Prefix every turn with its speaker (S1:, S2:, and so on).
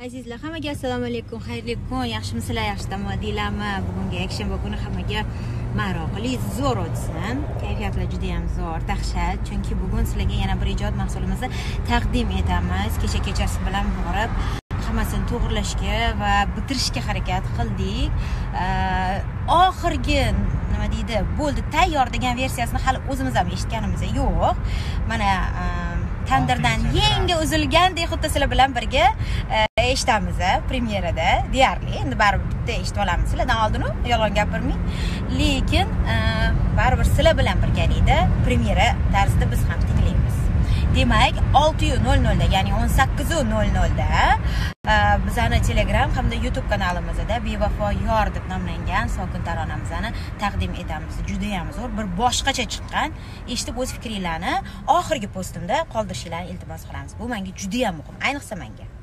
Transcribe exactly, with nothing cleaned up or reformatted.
S1: Azizlar, hammaga assalomu alaykum, xayrli kun, yaxshimisizlar, yaxshi deylarmi? Bugungi yakshanba kuni hammaga maroqli, zo'r o'tsin. Kayfiyatlar juda ham zo'r, dahshat, chunki bugun sizlarga yana bir ijod mahsulimizni taqdim etamiz. Kecha kechasi bilan borib hammasini to'g'rilashga va bitirishga harakat qildik. Oxirgi nima deydi, bo'ldi, tayyor degan versiyasini hali o'zimiz ham eshitganimiz yo'q. Mana tandirdan yangi uzilgandek xuddi sizlar bilan birga eshitamiz premyerada deyarli. Endi baribir bitta eshitib olamiz sizlardan oldin, yolg'on gapirmang. Lekin baribir sizlar bilan birgalikda premyera tarzida biz ham tinglaymiz. Demak, olti nol nolda, ya'ni o'n sakkiz nol nolda bizani Telegram hamda YouTube kanalimizda Bevafo yor deb nomlangan sokin taronamizni taqdim etamiz. Juda ham zo'r, bir boshqacha chiqqan. Eshitib o'z fikringlarni oxirgi postimda qoldirishinglarni iltimos qilamiz. Bu menga juda ham muhim, ayniqsa menga.